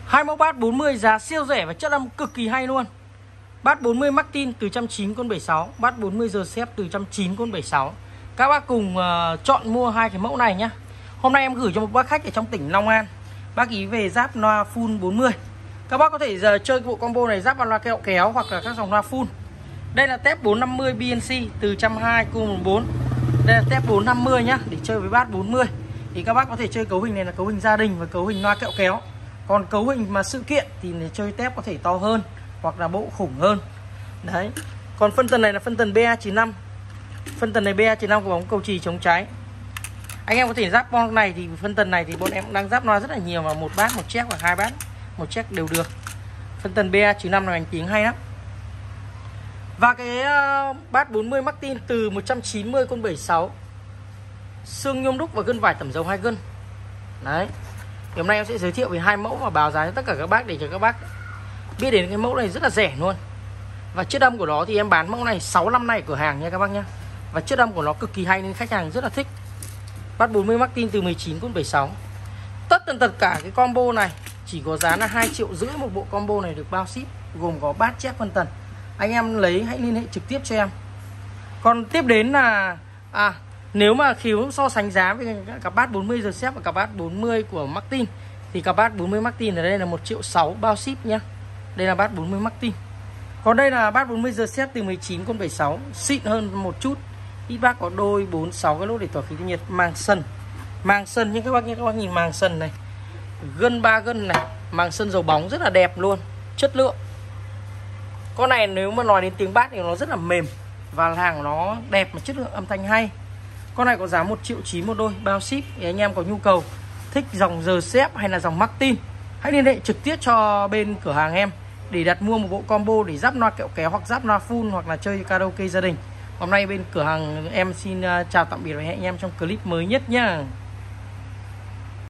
Hai mẫu bát 40 giá siêu rẻ và chất âm cực kỳ hay luôn. Bát 40 Martin từ 190 con 76, bát 40 giờ xếp từ 190 con 76. Các bác cùng chọn mua hai cái mẫu này nhá. Hôm nay em gửi cho một bác khách ở trong tỉnh Long An. Bác ý về giáp loa full 40. Các bác có thể chơi bộ combo này giáp loa kẹo kéo hoặc là các dòng loa full. Đây là tép 450 BNC từ 120 cung 4. Đây là tép 450 nhá, để chơi với bát 40. Thì các bác có thể chơi cấu hình này là cấu hình gia đình và cấu hình loa kẹo kéo. Còn cấu hình mà sự kiện thì để chơi tép có thể to hơn hoặc là bộ khủng hơn. Đấy. Còn phân tần này là phân tần BA95. Phân tần này BA95 của bóng cầu chì chống cháy. Anh em có thể giáp con này thì phân tần này thì bọn em cũng đang giáp loa rất là nhiều, mà một bát, một check và hai bát, một check đều được. Phân tần BA95 là hành tiếng hay lắm. Và cái bát 40 Martin từ 190 con 76. Xương nhôm đúc và gân vải tẩm dầu 2 gân. Đấy. Thì hôm nay em sẽ giới thiệu về hai mẫu và báo giá cho tất cả các bác để cho các bác biết đến cái mẫu này rất là rẻ luôn. Và chất âm của nó thì em bán mẫu này 6 năm nay ở cửa hàng nha các bác nhá. Và chất âm của nó cực kỳ hay nên khách hàng rất là thích. Bát 40 Martin từ 19 con 76. Tất cả cái combo này chỉ có giá là 2,5 triệu một bộ combo này, được bao ship, gồm có bát chép phân tần. Anh em lấy hãy liên hệ trực tiếp cho em. Còn tiếp đến là nếu mà khiếu so sánh giá với cả bát 40 giờ xếp và cả bát 40 của Martin thì cả bát 40 Martin ở đây là 1,6 triệu bao ship nhá. Đây là bát 40 Martin. Còn đây là bát 40 giờ xếp từ 19 con 76, xịn hơn một chút. Ít bác có đôi 46 cái lỗ để tỏa khí thân nhiệt, màng sân. Màng sân nhé các bác nhé, các bác nhìn màng sân này. Gân 3 gân này, màng sân dầu bóng rất là đẹp luôn, chất lượng. Con này nếu mà nói đến tiếng bát thì nó rất là mềm và hàng nó đẹp mà chất lượng âm thanh hay. Con này có giá 1,9 triệu một đôi bao ship. Thì anh em có nhu cầu thích dòng giờ xếp hay là dòng Martin, hãy liên hệ trực tiếp cho bên cửa hàng em để đặt mua một bộ combo để giáp loa kẹo kéo hoặc giáp loa full hoặc là chơi karaoke gia đình. Hôm nay bên cửa hàng em xin chào tạm biệt và hẹn anh em trong clip mới nhất nhá.